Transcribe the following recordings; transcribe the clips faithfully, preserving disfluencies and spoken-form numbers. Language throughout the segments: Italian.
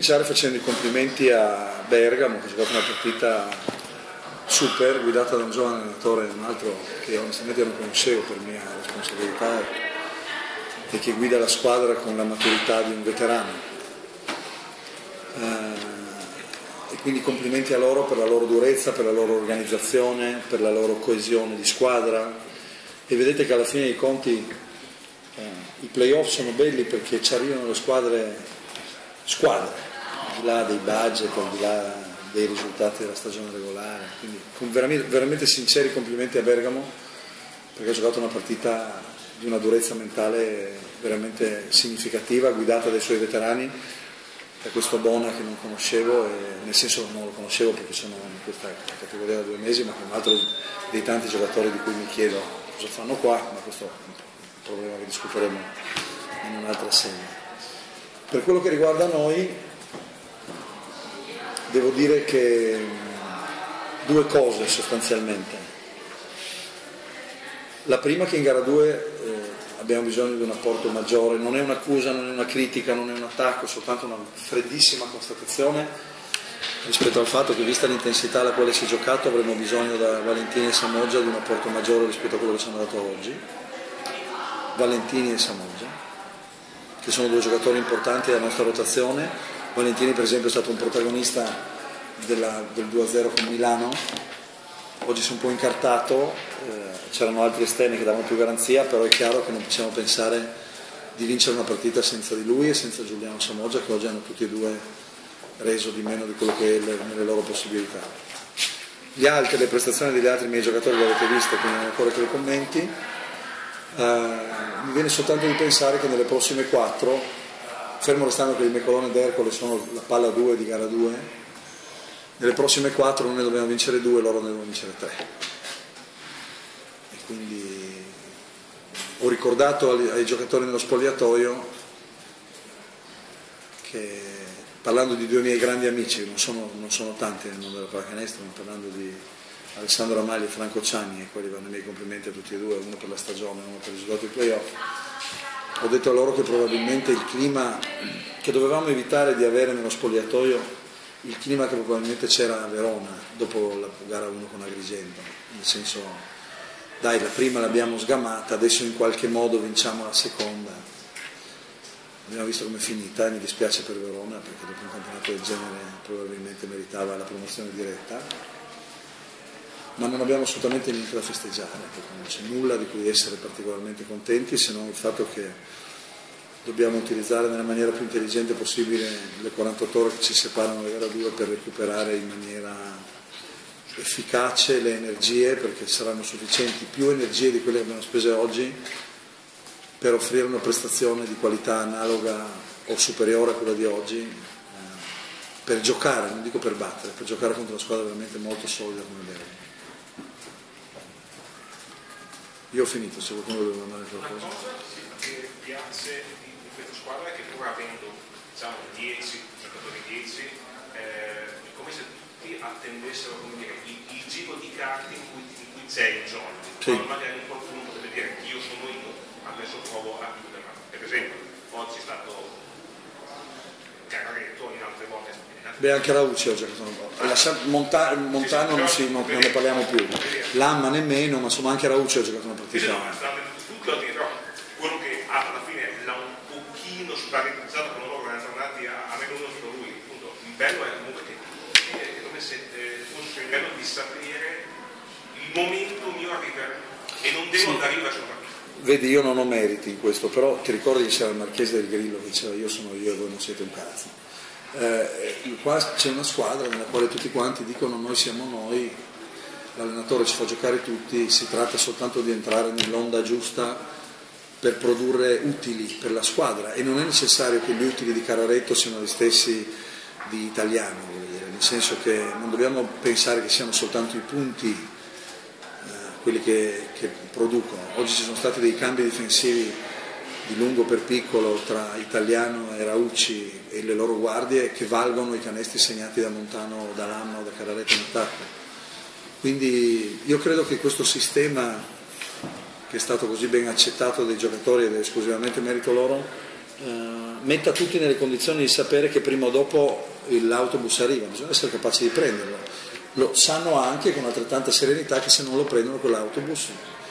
Iniziare facendo i complimenti a Bergamo, che ha giocato una partita super, guidata da un giovane allenatore, un altro che onestamente non conoscevo per mia responsabilità, e che guida la squadra con la maturità di un veterano. Eh, e quindi complimenti a loro per la loro durezza, per la loro organizzazione, per la loro coesione di squadra. E vedete che alla fine dei conti eh, i playoff sono belli perché ci arrivano le squadre, squadre, al di là dei budget, al di là dei risultati della stagione regolare. Quindi con veramente, veramente sinceri complimenti a Bergamo, perché ha giocato una partita di una durezza mentale veramente significativa, guidata dai suoi veterani, da questo Bona che non conoscevo, e nel senso non lo conoscevo perché sono in questa categoria da due mesi, ma che è un altro dei tanti giocatori di cui mi chiedo cosa fanno qua, ma questo è un problema che discuteremo in un'altra sede. Per quello che riguarda noi, devo dire che due cose sostanzialmente. La prima, che in gara due eh, abbiamo bisogno di un apporto maggiore, non è un'accusa, non è una critica, non è un attacco, è soltanto una freddissima constatazione rispetto al fatto che, vista l'intensità alla quale si è giocato, avremo bisogno da Valentini e Samoggia di un apporto maggiore rispetto a quello che ci hanno dato oggi. Valentini e Samoggia, che sono due giocatori importanti della nostra rotazione. Valentini per esempio è stato un protagonista della, del due a zero con Milano, oggi si è un po' incartato, eh, c'erano altri esterni che davano più garanzia, però è chiaro che non possiamo pensare di vincere una partita senza di lui e senza Giuliano Samoggia, che oggi hanno tutti e due reso di meno di quello che è le, nelle loro possibilità. Gli altri, le prestazioni degli altri miei giocatori le avete viste, quindi non occorre che le commenti. Uh, mi viene soltanto di pensare che nelle prossime quattro, fermo restando che il Mecolone ed Ercole sono la palla due di gara due, nelle prossime quattro noi ne dobbiamo vincere due, loro ne devono vincere tre. E quindi ho ricordato ai, ai giocatori nello spogliatoio che, parlando di due miei grandi amici, non sono, non sono tanti nel mondo della pallacanestro, ma parlando di Alessandro Amali e Franco Ciani, e quelli vanno i miei complimenti a tutti e due, uno per la stagione e uno per il risultato dei playoff. Ho detto a loro che probabilmente il clima che dovevamo evitare di avere nello spogliatoio, il clima che probabilmente c'era a Verona dopo la gara uno con Agrigento, nel senso, dai, la prima l'abbiamo sgamata, adesso in qualche modo vinciamo la seconda. Abbiamo visto come è finita e mi dispiace per Verona, perché dopo un campionato del genere probabilmente meritava la promozione diretta. Ma non abbiamo assolutamente niente da festeggiare, perché non c'è nulla di cui essere particolarmente contenti, se non il fatto che dobbiamo utilizzare nella maniera più intelligente possibile le quarantotto ore che ci separano da gara due per recuperare in maniera efficace le energie, perché saranno sufficienti più energie di quelle che abbiamo spese oggi per offrire una prestazione di qualità analoga o superiore a quella di oggi, eh, per giocare, non dico per battere, per giocare contro una squadra veramente molto solida come Bergamo. Io ho finito, se qualcuno deve mandare qualcosa. Una cosa che piace di questa squadra è che, pur avendo, diciamo, dieci giocatori dieci, eh, è come se tutti attendessero, come dire, il, il giro di carte in cui, in cui c'è il gioco. Sì. Quando magari qualcuno potrebbe dire io sono io, adesso provo a chiudere. Per esempio, oggi è stato Canaretto, in altre volte. Beh, anche Raucci ha giocato un po'. Monta Montano non, si, non, non ne parliamo più, Lamma nemmeno, ma insomma anche Raucci ha giocato una partita. Sì, no, tutto lo dirò. Quello che alla fine l'ha un pochino spaventeggiato con loro quando sono andati a, a meno uno solo lui. Appunto, il bello è comunque che è come se eh, fosse il bello di sapere il momento mio arriverà e non devo sì. andare verso la partita. Vedi, io non ho meriti in questo, però ti ricordi che c'era il Marchese del Grillo che diceva io sono io e voi non siete un cazzo. Eh, qua c'è una squadra nella quale tutti quanti dicono noi siamo noi, l'allenatore ci fa giocare tutti, si tratta soltanto di entrare nell'onda giusta per produrre utili per la squadra, e non è necessario che gli utili di Canaretto siano gli stessi di Italiano, voglio dire, nel senso che non dobbiamo pensare che siano soltanto i punti eh, quelli che, che producono. Oggi ci sono stati dei cambi difensivi di lungo per piccolo tra Italiano e Raucci e le loro guardie che valgono i canestri segnati da Montano, da Lamma o da Canaretto in attacco. Quindi io credo che questo sistema, che è stato così ben accettato dai giocatori ed è esclusivamente merito loro, eh, metta tutti nelle condizioni di sapere che prima o dopo l'autobus arriva, bisogna essere capaci di prenderlo. Lo sanno anche con altrettanta serenità che se non lo prendono quell'autobus,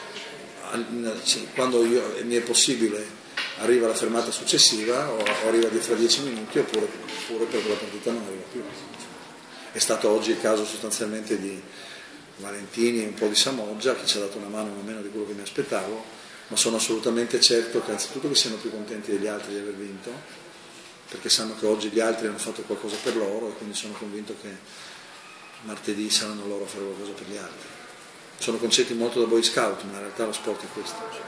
quando io, mi è possibile, arriva alla fermata successiva o, o arriva di fra dieci minuti oppure, oppure perché la partita non arriva più. È stato oggi il caso sostanzialmente di Valentini e un po' di Samoggia, che ci ha dato una mano non meno di quello che mi aspettavo, ma sono assolutamente certo che anzitutto che siano più contenti degli altri di aver vinto, perché sanno che oggi gli altri hanno fatto qualcosa per loro e quindi sono convinto che martedì saranno loro a fare qualcosa per gli altri. Sono concetti molto da boy scout, ma in realtà lo sport è questo.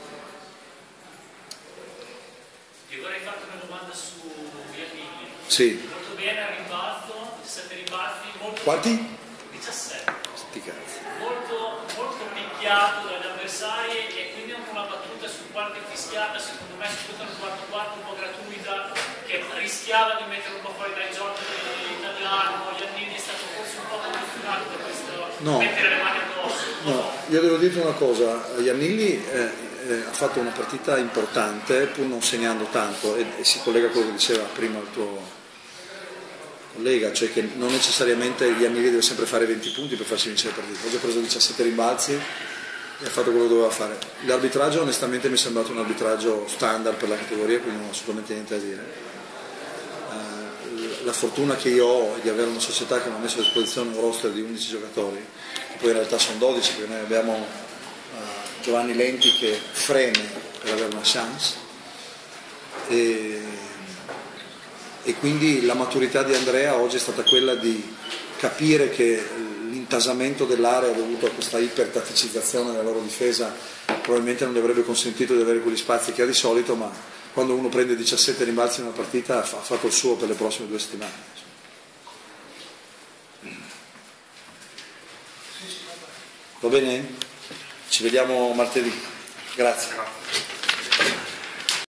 Ti vorrei fare una domanda su Iannini. Sì. Molto bene al rimbalzo, diciassette rimbalzi, molto... Quanti? diciassette. Sti cazzi. Molto, molto picchiato dagli avversari e quindi anche una battuta su qualche fischiata, secondo me, soprattutto nel quarto quarto, un po' gratuita, che rischiava di mettere un po' fuori dai giochi italiano. Iannini è stato forse un po' condizionato da questo, no. mettere le mani addosso. No, io devo dirti una cosa, Iannini eh, eh, ha fatto una partita importante pur non segnando tanto e, e si collega a quello che diceva prima il tuo collega, cioè che non necessariamente Iannini deve sempre fare venti punti per farsi vincere la partita. Oggi ha preso diciassette rimbalzi e ha fatto quello che doveva fare. L'arbitraggio onestamente mi è sembrato un arbitraggio standard per la categoria, quindi non ho assolutamente niente da dire. Eh, la fortuna che io ho è di avere una società che mi ha messo a disposizione un roster di undici giocatori, che poi in realtà sono dodici, perché noi abbiamo uh, Giovanni Lenti che freme per avere una chance e, e quindi la maturità di Andrea oggi è stata quella di capire che l'intasamento dell'area dovuto a questa ipertaticizzazione della loro difesa probabilmente non gli avrebbe consentito di avere quegli spazi che ha di solito, ma quando uno prende diciassette rimbalzi in una partita ha fatto il suo per le prossime due settimane. Va bene? Ci vediamo martedì. Grazie.